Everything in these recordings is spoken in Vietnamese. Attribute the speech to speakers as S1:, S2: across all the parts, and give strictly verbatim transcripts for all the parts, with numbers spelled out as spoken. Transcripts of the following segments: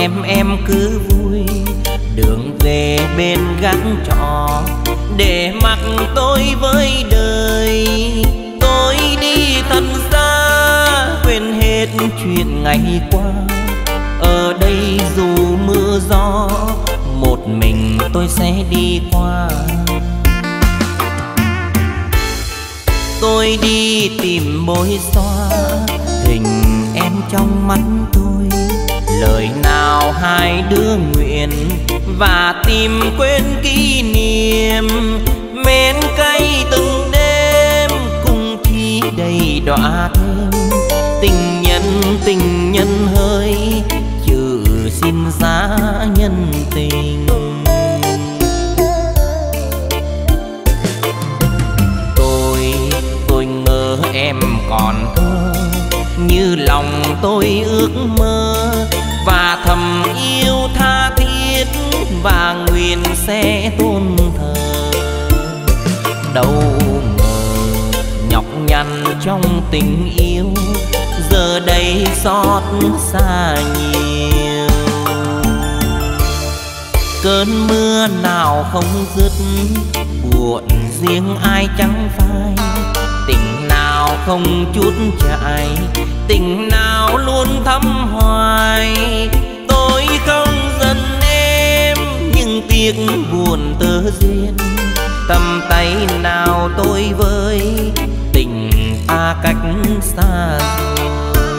S1: em em cứ vui đường về bên gác trọ để mặc tôi với đời. Tôi đi thật xa quên hết chuyện ngày qua, ở đây dù mưa gió một mình tôi sẽ đi qua. Tôi đi tìm bôi xóa hình em trong mắt tôi, lời nào hai đứa nguyện và tìm quên kỷ niệm. Mến cay từng đêm cùng thi đầy đọa thơm, tình nhân tình nhân hỡi chữ xin giá nhân tình. Tôi tôi ngờ em còn thơ như lòng tôi ước mơ, và thầm yêu tha thiết và nguyện sẽ tôn thờ. Đâu ngờ nhọc nhằn trong tình yêu giờ đây xót xa nhiều. Cơn mưa nào không dứt buồn riêng ai chẳng phai, tình nào không chút chại, tình nào luôn thắm hoài. Tôi không giận em nhưng tiếc buồn tơ duyên, tầm tay nào tôi với tình ta cách xa rồi.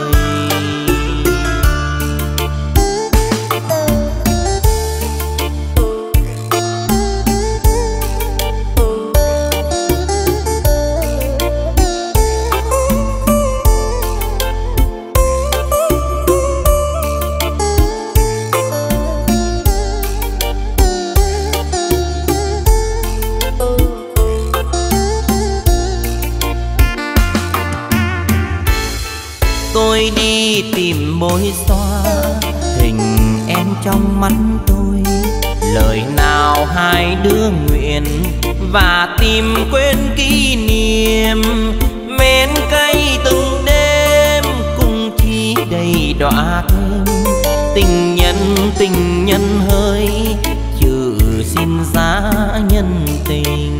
S1: Tôi đi tìm bôi xóa hình em trong mắt tôi, lời nào hai đứa nguyện và tìm quên kỷ niệm. Mến cay từng đêm cùng thi đầy đọa thơm, tình nhân tình nhân hỡi chữ xin giá nhân tình.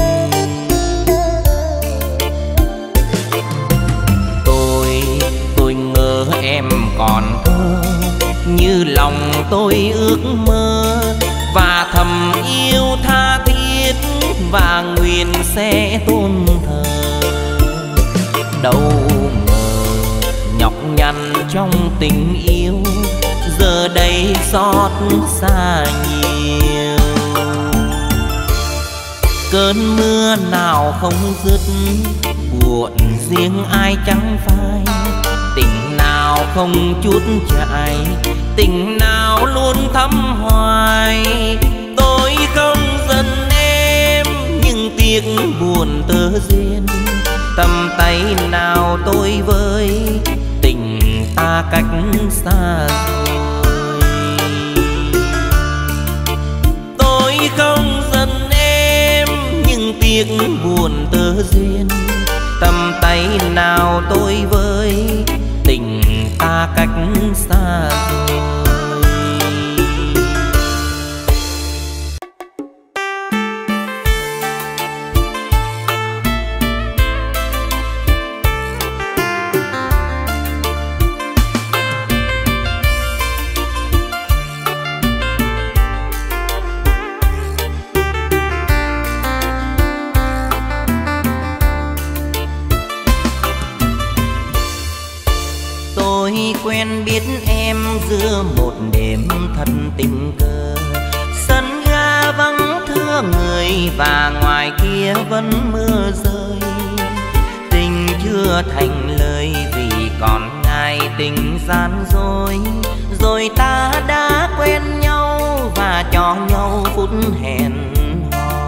S1: Em còn thơ như lòng tôi ước mơ, và thầm yêu tha thiết và nguyện sẽ tôn thờ. Đâu ngờ nhọc nhằn trong tình yêu giờ đây xót xa nhiều. Cơn mưa nào không dứt buồn riêng ai chẳng phai, tình nào không chút chại, tình nào luôn thắm hoài. Tôi không giận em nhưng tiếc buồn tơ duyên, tầm tay nào tôi với tình ta cách xa rồi. Tôi không giận em nhưng tiếc buồn tơ duyên, tầm tay nào tôi với tình ta cách xa rồi. Quen biết em giữa một đêm thật tình cờ, sân ga vắng thưa người và ngoài kia vẫn mưa rơi. Tình chưa thành lời vì còn ngại tình gian dối, rồi ta đã quen nhau và cho nhau phút hẹn hò.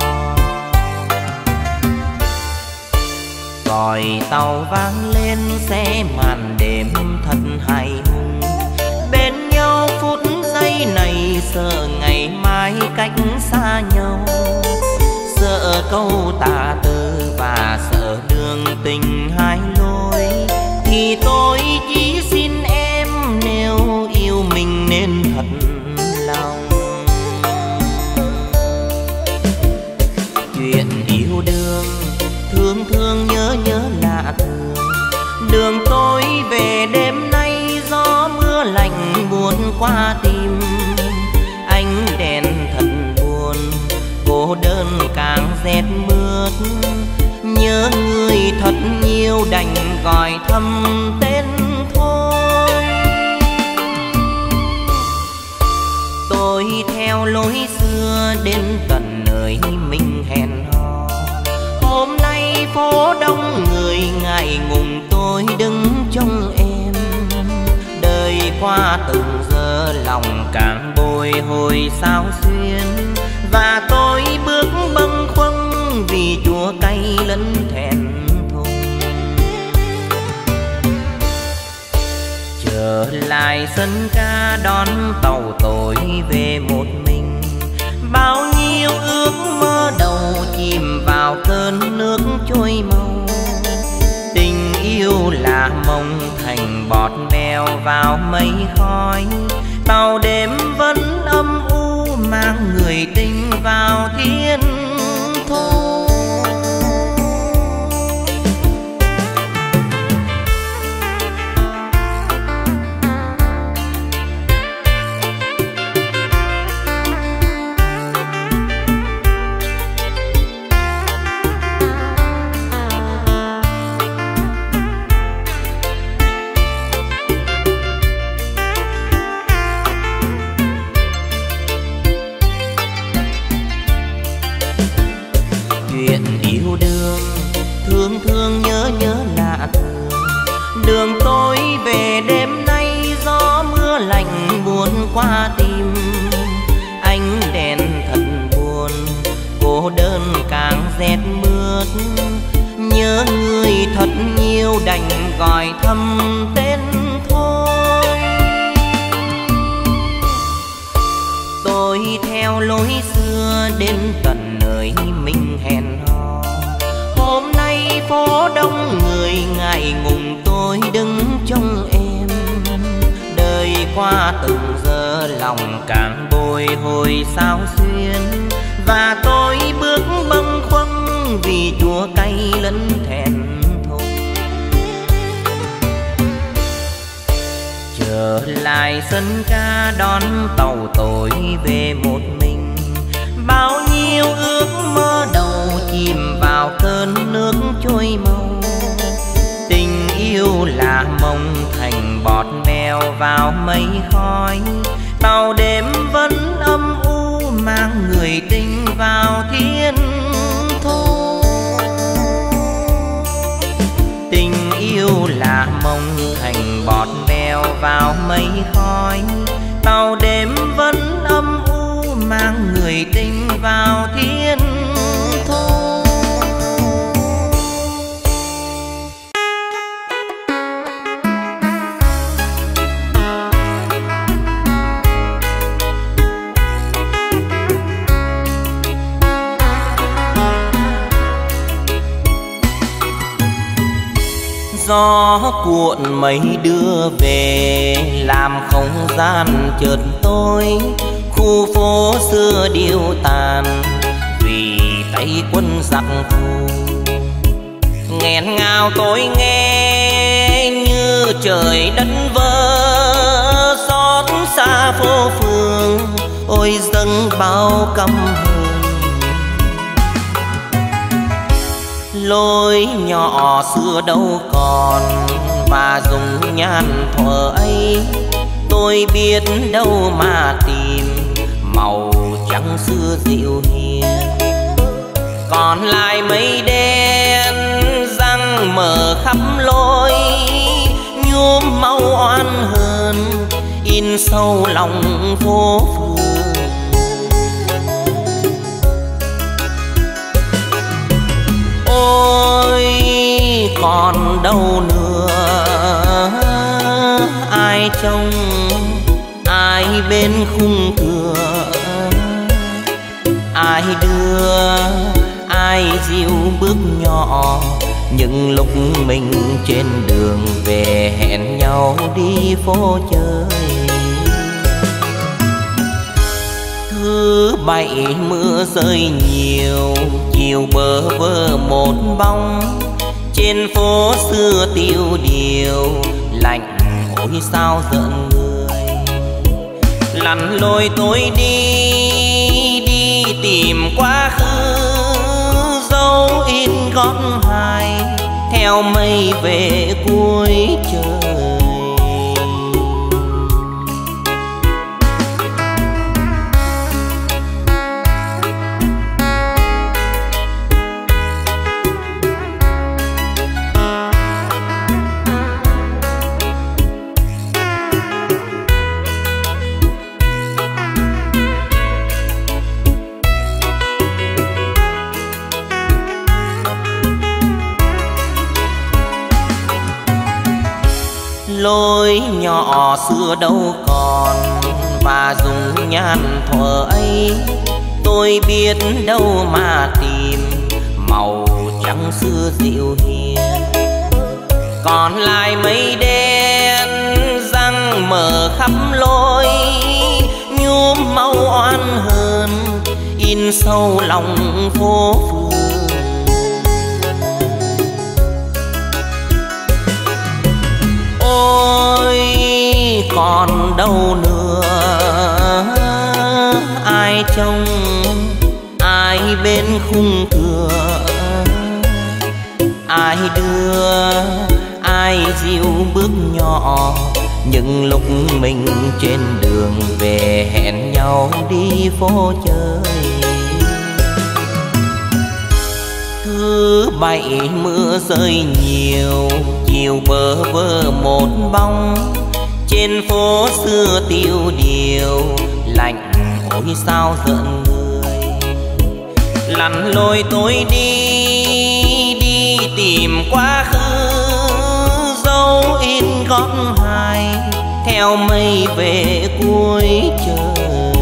S1: Còi tàu vang lên xe màn đêm thật hài hùng, bên nhau phút giây này sợ ngày mai cách xa nhau, sợ câu tà từ và sợ đường tình hai lối. Thì tôi chỉ xin em nếu yêu mình nên thật qua tim. Ánh đèn thật buồn, cô đơn càng rét mướt. Nhớ người thật nhiều đành gọi thầm tên thôi. Tôi theo lối xưa đến tận nơi mình hẹn hò. Hôm nay phố đông người ngại ngùng tôi đứng trông em. Đời qua từng giờ lòng càng bồi hồi sao xuyên. Và tôi bước bâng khuâng vì chua cay lẫn thẹn thùng. Trở lại sân ca đón tàu tôi về một mình. Bao nhiêu ước mơ đầu chìm vào cơn nước trôi màu. Tình yêu là mộng thành bọt bèo vào mây khói. Tàu đêm vẫn âm u mang người tình vào thiên thu. Đường tôi về đêm nay gió mưa lạnh buồn qua tim. Ánh đèn thật buồn, cô đơn càng rét mướt. Nhớ người thật nhiều đành gọi thầm tên thôi. Tôi theo lối xưa đến tận nơi mình hẹn hò. Hôm nay phố đông người ngại ngùng tôi đứng trông em. Đời qua từng giờ lòng càng bồi hồi sao xuyên. Và tôi bước bâng khuâng vì chua cay lẫn thẹn thùng. Trở lại sân ca đón tàu tôi về một mình. Bao nhiêu ước mơ đầu chìm vào cơn nước trôi màu. Tình yêu là mộng thành bọt mèo vào mây khói. Tàu đêm vẫn âm u mang người tình vào thiên thu. Tình yêu là mộng thành bọt mèo vào mây khói. Tàu đêm vẫn âm u mang người tình vào thiên thu. Gió cuộn mây đưa về làm không gian chợt tối. Khu phố xưa điêu tàn vì tay quân giặc thù. Nghẹn ngào tôi nghe như trời đất vỡ. Xót xa phố phường ôi dâng bao căm hờn. Lối nhỏ xưa đâu còn và dùng nhan thuở ấy. Tôi biết đâu mà tìm màu trắng xưa dịu hiền. Còn lại mây đen răng mở khắp lối. Nhuốm màu oan hờn in sâu lòng phố phường. Ôi còn đâu nữa ai trông ai bên khung cửa. Ai đưa ai dìu bước nhỏ những lúc mình trên đường về hẹn nhau đi phố chơi. Thứ bảy mưa rơi nhiều chiều bơ vơ một bóng. Trên phố xưa tiêu điều lạnh ôi sao giận người. lặn lội tôi đi đi tìm quá khứ, dấu in gót hài theo mây về cuối trời. Lối nhỏ xưa đâu còn và dùng nhan thuở ấy, tôi biết đâu mà tìm màu trắng xưa dịu hiền. Còn lại mây đen răng mở khắp lối, nhuốm màu oan hờn in sâu lòng phố phường. Ôi còn đâu nữa, ai trông ai bên khung cửa, ai đưa ai dìu bước nhỏ những lúc mình trên đường về hẹn nhau đi phố chơi. Thứ bảy mưa rơi nhiều, chiều bơ vơ một bóng trên phố xưa tiêu điều, lạnh ôi sao giận người. Lặn lội tôi đi đi tìm quá khứ, dấu in gót hài theo mây về cuối trời.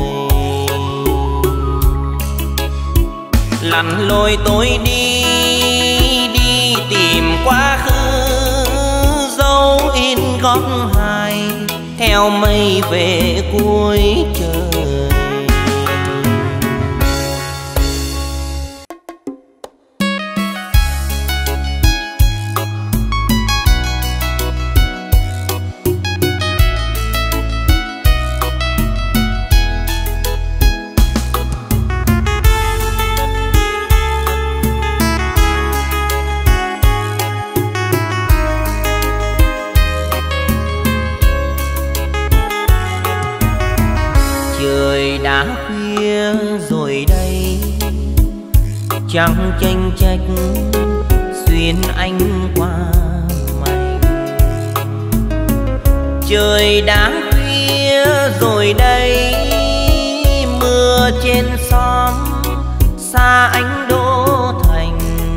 S1: Lặn lội tôi đi đi tìm quá khứ, dấu in gót hài theo mây về cuối trời. Rồi đây chẳng chênh trách xuyên anh qua mày. Trời đã khuya rồi đây, mưa trên xóm xa ánh đô thành.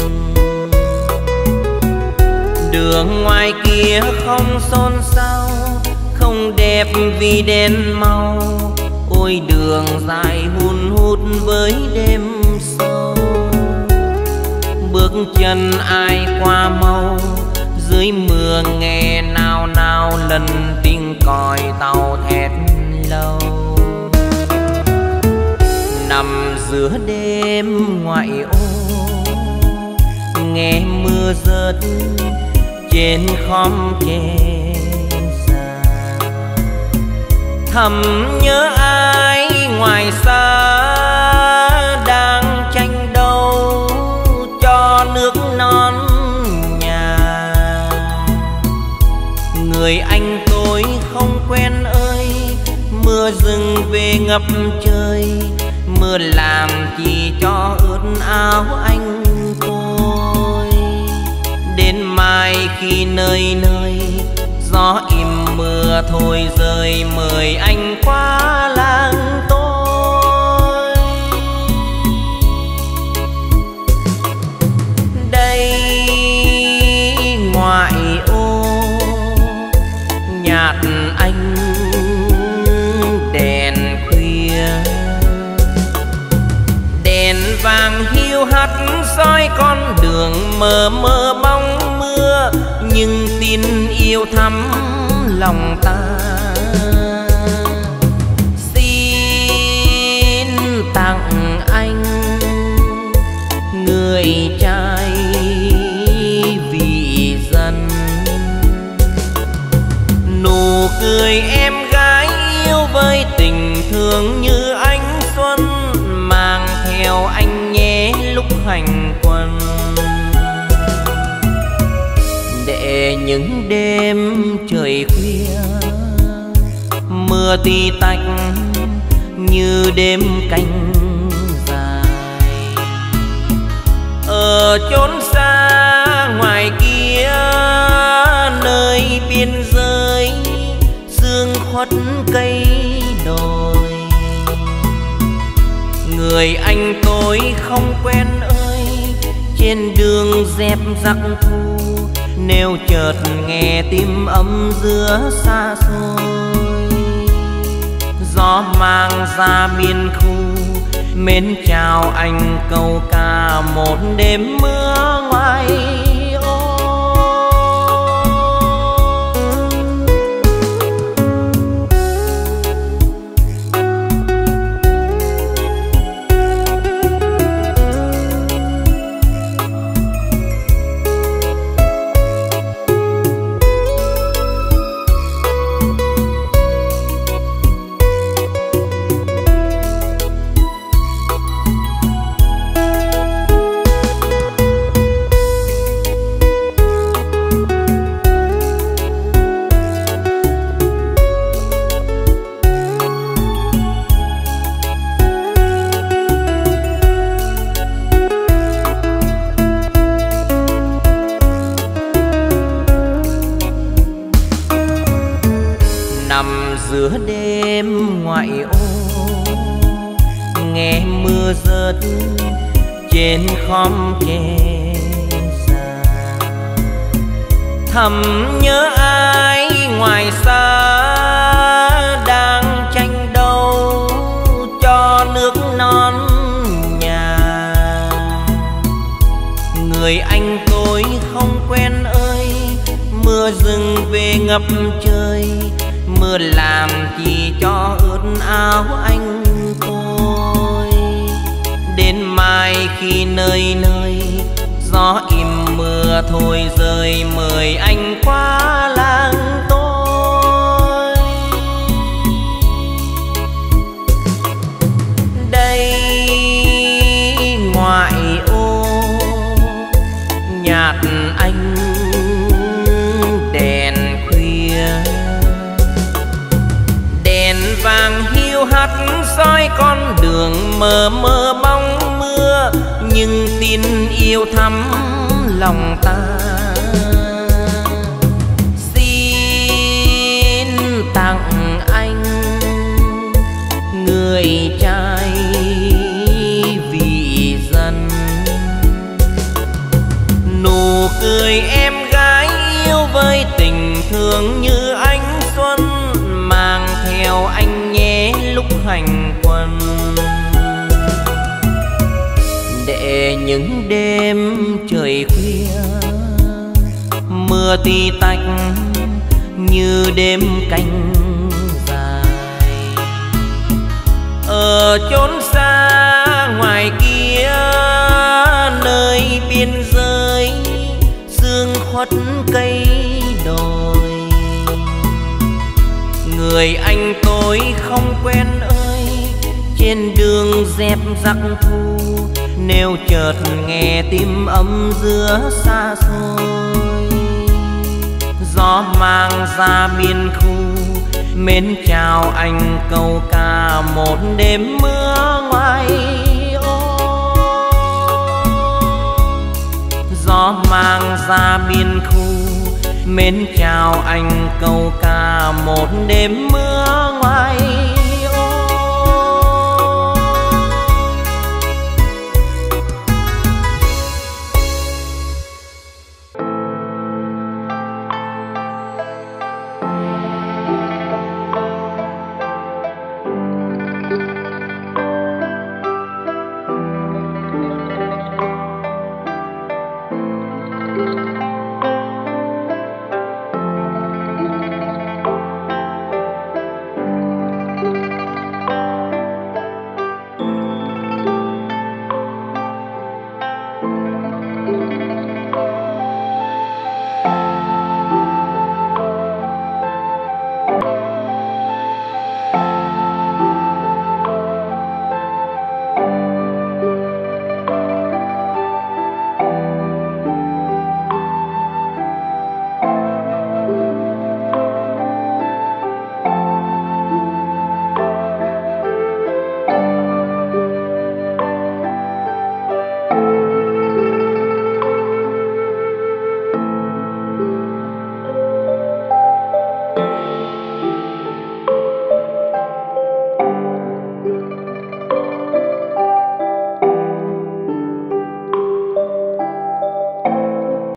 S1: Đường ngoài kia không xôn xao, không đẹp vì đèn mau. Ôi đường dài hun hút với đêm sâu, bước chân ai qua mau. Dưới mưa nghe nào nào lần tiếng còi tàu thét lâu. Nằm giữa đêm ngoại ô, nghe mưa rớt trên khóm tre già. Thầm nhớ ai ngoài xa đang tranh đấu cho nước non nhà. Người anh tôi không quen ơi, mưa rừng về ngập trời. Mưa làm chỉ cho ướt áo anh tôi. Đến mai khi nơi nơi gió im mưa thôi rơi, mời anh qua làng tôi. Đây ngoại ô nhạt anh đèn khuya, đèn vàng hiu hắt soi con đường mờ mờ bóng mưa. Nhưng tin yêu thắm lòng ta, xin tặng anh người trai vì dân. Nụ cười em gái yêu với tình hành quân. Để những đêm trời khuya mưa tí tách như đêm canh dài, ở chốn xa ngoài kia nơi biên giới sương khuất cây đồi. Người anh tôi không quen ơi, trên đường dép giặc thu, nếu chợt nghe tim ấm giữa xa xôi. Gió mang ra biên khu, mến chào anh câu ca một đêm mưa ngoài ô. Giữa đêm ngoại ô nghe mưa rớt trên khóm tre già, thầm nhớ ai ngoài xa đang tranh đấu cho nước non nhà. Người anh tôi không quen ơi, mưa rừng về ngập trời, mưa làm chi cho ướt áo anh tôi. Đến mai khi nơi nơi gió im mưa thôi rơi, mời anh qua làng tôi. Đây ngoại ô nhạt anh đèn khuya, vàng hiu hắt soi con đường mờ mờ bóng mưa, nhưng tin yêu thắm lòng ta. Xin tặng anh người trai vì dân, nụ cười em gái yêu với tình thương như ánh xuân, mang theo anh nhé lúc hành quân. Để những đêm trời khuya mưa tí tách như đêm canh dài, ở chốn xa ngoài kia nơi biên giới sương khuất cây đồi. Người anh tôi không quen ơi, trên đường dép giặc thu, nếu chợt nghe tim ấm giữa xa xôi. Gió mang ra biên khu, mến chào anh câu ca một đêm mưa ngoài ô. Gió mang ra biên khu, mến chào anh câu ca một đêm mưa